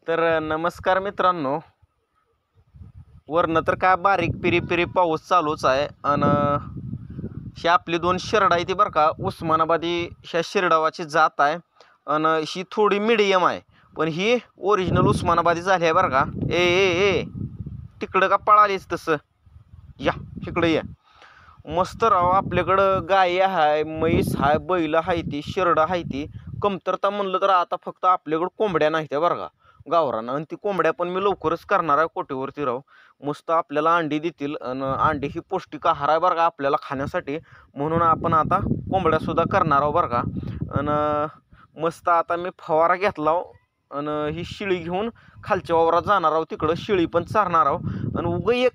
तर नमस्कार मित्रांनो. वरनं तर काय बारीक पिरी पिरी पाऊस चालूच आहे आणि ही आपली दोन शिरडा आहे ती बरं का, उस्मानाबादी ह्या शिरडावाची जात आहे आणि ही थोडी मिडियम आहे, पण ही ओरिजिनल उस्मानाबादी झाली आहे बरं का. ए ए ए तिकडं का पळालीस तसं, या तिकडं ये. मस्त राव, आपल्याकडं गाय आहे, म्हैस आहे, बैल आहे, ती शिरडा आहे. ती कमतरता म्हणलं तर आता फक्त आपल्याकडं कोंबड्या नाही त्या बरं का गावरानं, आणि ती कोंबड्या पण मी लवकरच करणार आहे कोटीवरती राव. मस्त आपल्याला अंडी देतील आणि अंडी ही पौष्टिक आहार आहे बरं का आपल्याला खाण्यासाठी, म्हणून आपण आता कोंबड्यासुद्धा करणार आहोत बरं का. आणि मस्त आता मी फवारा घेतला आणि ही शिळी घेऊन खालच्या वावरात जाणार आहोत, तिकडं शिळी पण चारणार आहोत. आणि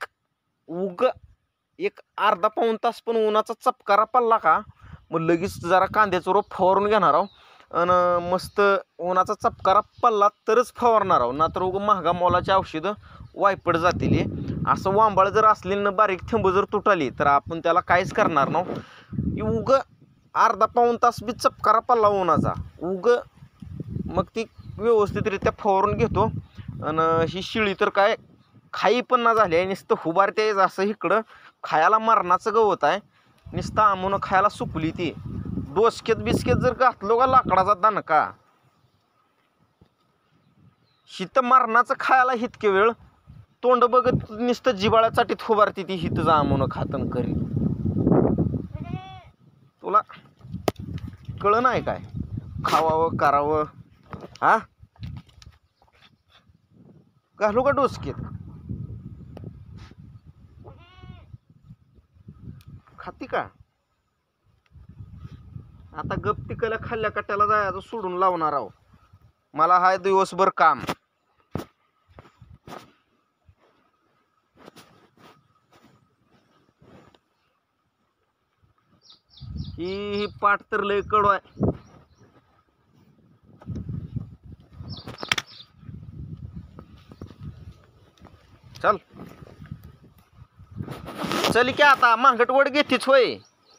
एक अर्धा पाऊण तास पण उन्हाचा चपकारा पडला का मग लगेच जरा कांद्याचं रोप फवारून घेणार आहोत. आणि मस्त उन्हाचा चपकारा पडला तरच फवारणार आहोत, नाहीतर महागा मोलाची औषधं वायपड जातील. असं वांबाळ जर असली ना, बारीक थेंब जर तुटाली तर आपण त्याला काहीच करणार नाही. अर्धा पाऊण तास बी चपकारा पडला उन्हाचा मग ती व्यवस्थितरित्या फवारून घेतो. आणि ही शिळी तर काय खाई पण ना झाली आहे, नुसतं हुबारते असं इकडं खायला मरणाचं गवत आहे, नुसतं आमून खायला सुकली. ती डोसक्यात बिस्केट जर घातलो का लाकडाचा दणका, हित मरणाचं खायला इतके वेळ तोंड बघत नुसतं जिबाळ्यासाठी हुबारती ती हित आमून खातन करी. तुला कळ नाही काय खावावं करावं? हा, घालू का डोसक्यात? खाती का? आता गप तिकला खाल्ल्या कट्याला जायचं सोडून लावणार आहो, मला हाय दिवसभर काम. ही पाठ तर लय कडू आहे. चल चल की आता मांगटवड घेतीच होय.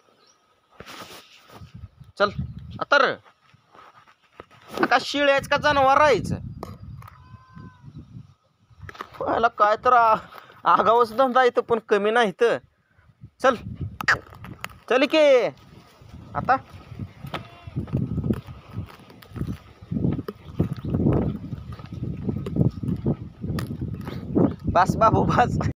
चल आता र का शिळ्याच का जनावर राहायचं? व्हायला काय तर आगावच धंदा इथं, पण कमी नाही तर. चल चल की आता. बस बाबू बस.